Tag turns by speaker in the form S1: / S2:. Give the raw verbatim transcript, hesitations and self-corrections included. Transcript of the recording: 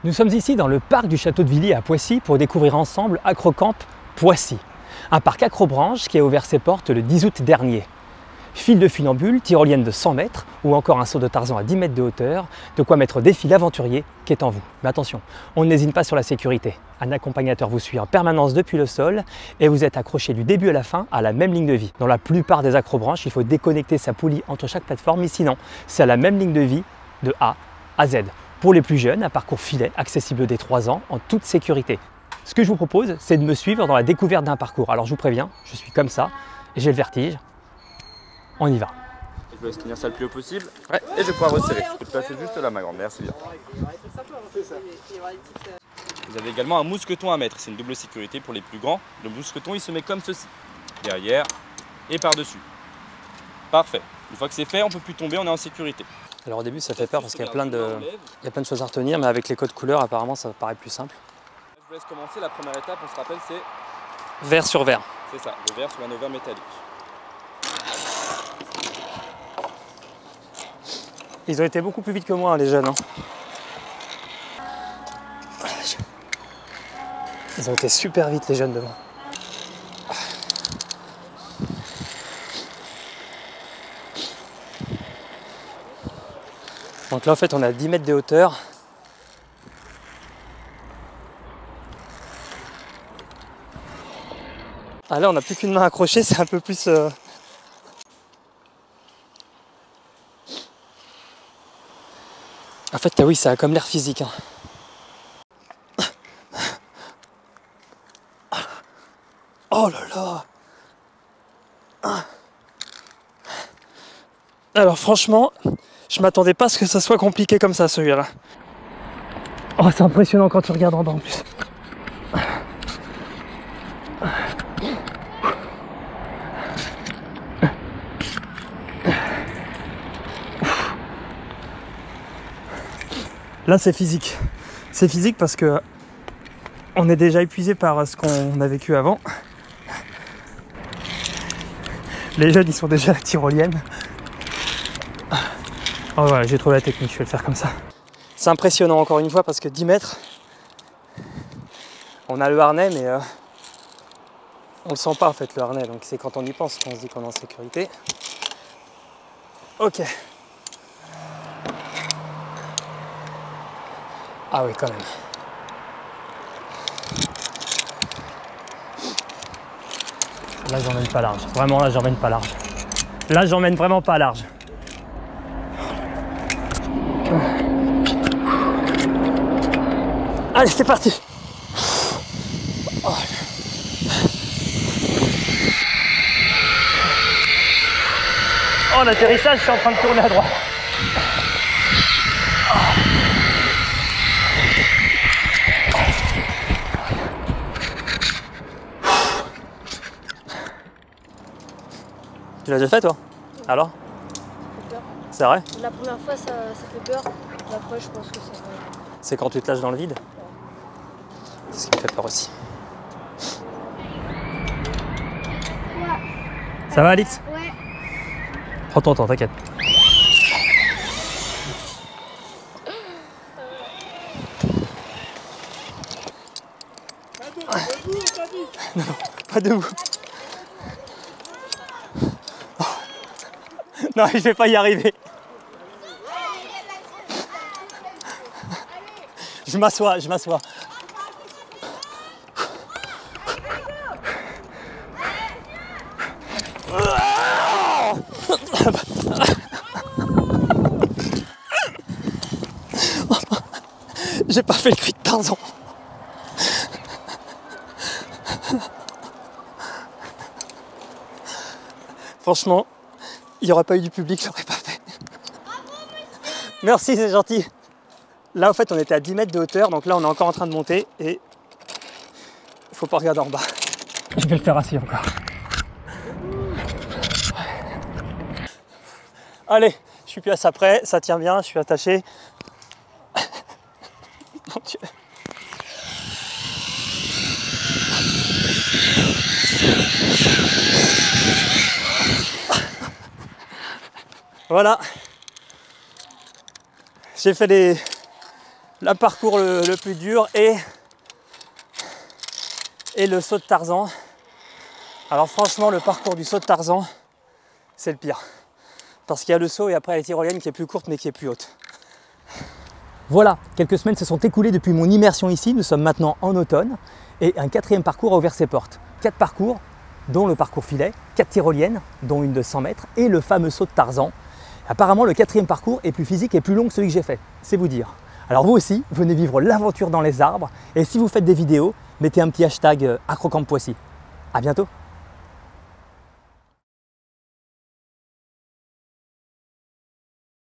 S1: Nous sommes ici dans le parc du Château de Villiers à Poissy pour découvrir ensemble Acrocamp Poissy, un parc acrobranche qui a ouvert ses portes le dix août dernier. Fil de funambule, tyrolienne de cent mètres ou encore un saut de Tarzan à dix mètres de hauteur, de quoi mettre au défi l'aventurier qui est en vous. Mais attention, on n'hésite pas sur la sécurité. Un accompagnateur vous suit en permanence depuis le sol et vous êtes accroché du début à la fin à la même ligne de vie. Dans la plupart des acrobranches, il faut déconnecter sa poulie entre chaque plateforme, mais sinon, c'est à la même ligne de vie de A à Z. Pour les plus jeunes, un parcours filet accessible dès trois ans en toute sécurité. Ce que je vous propose, c'est de me suivre dans la découverte d'un parcours. Alors je vous préviens, je suis comme ça, j'ai le vertige. On y va.
S2: Je vous laisse tenir ça le plus haut possible. Ouais, et je vais pouvoir resserrer. Je peux te placer juste là, ma grande. Merci bien. Vous avez également un mousqueton à mettre. C'est une double sécurité pour les plus grands. Le mousqueton, il se met comme ceci. Derrière et par-dessus. Parfait. Une fois que c'est fait, on ne peut plus tomber, on est en sécurité.
S1: Alors au début, ça fait peur parce qu'il y a plein de, il y a plein de choses à retenir, mais avec les codes couleurs, apparemment, ça paraît plus simple.
S2: Je vous laisse commencer. La première étape, on se rappelle, c'est
S1: vert sur vert.
S2: C'est ça, le vert sur un ovaire métallique.
S1: Ils ont été beaucoup plus vite que moi, hein, les jeunes. Hein. Ils ont été super vite, les jeunes devant. Donc là, en fait, on est à dix mètres de hauteur. Ah là, on n'a plus qu'une main accrochée, c'est un peu plus... Euh... En fait, oui, ça a comme l'air physique. Hein. Oh là là! Alors franchement, je m'attendais pas à ce que ça soit compliqué comme ça, celui-là. Oh, c'est impressionnant quand tu regardes en bas en plus. Là, c'est physique. C'est physique parce que on est déjà épuisé par ce qu'on a vécu avant. Les jeunes, ils sont déjà à la tyrolienne. Oh voilà, j'ai trouvé la technique, je vais le faire comme ça. C'est impressionnant encore une fois parce que dix mètres, on a le harnais, mais euh, on le sent pas en fait, le harnais. Donc c'est quand on y pense qu'on se dit qu'on est en sécurité. Ok. Ah oui, quand même. Là, j'emmène pas large. Vraiment, là, j'emmène pas large. Là, j'emmène vraiment pas large. Allez, c'est parti. Oh, oh l'atterrissage, je suis en train de tourner à droite. Tu l'as déjà fait toi? Alors? C'est vrai?
S3: La première fois ça, ça fait peur, après je pense que ça va.
S1: C'est quand tu te lâches dans le vide? C'est ce qui me fait peur aussi.
S3: Ouais.
S1: Ça va Alix?
S3: Ouais.
S1: Prends ton temps, t'inquiète. Non, pas debout. Oh. Non, je vais pas y arriver. Je m'assois, je m'assois. J'ai pas fait le cri de Tarzan. Franchement, il n'y aurait pas eu du public, je l'aurais pas fait. Merci, c'est gentil. Là, en fait, on était à dix mètres de hauteur, donc là, on est encore en train de monter et il faut pas regarder en bas. Je vais le faire assis encore. Allez, je suis plus à ça près, ça tient bien, je suis attaché. Mon Dieu. Voilà. J'ai fait les, le parcours le, le plus dur et, et le saut de Tarzan. Alors franchement, le parcours du saut de Tarzan, c'est le pire. Parce qu'il y a le saut et après la tyrolienne qui est plus courte mais qui est plus haute. Voilà, quelques semaines se sont écoulées depuis mon immersion ici. Nous sommes maintenant en automne et un quatrième parcours a ouvert ses portes. Quatre parcours, dont le parcours filet, quatre tyroliennes, dont une de cent mètres et le fameux saut de Tarzan. Apparemment, le quatrième parcours est plus physique et plus long que celui que j'ai fait, c'est vous dire. Alors vous aussi, venez vivre l'aventure dans les arbres et si vous faites des vidéos, mettez un petit hashtag AcroCamp Poissy. À bientôt.